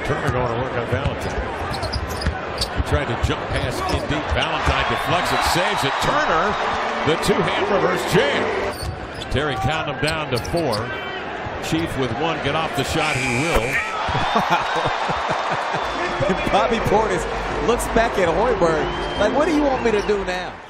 Turner going to work on Valentine. He tried to jump pass in deep. Valentine deflects it, saves it. Turner, the two-hand reverse jam. Terry counting him down to 4. Chief with 1. Get off the shot. He will. Bobby Portis looks back at Hoiberg like, what do you want me to do now?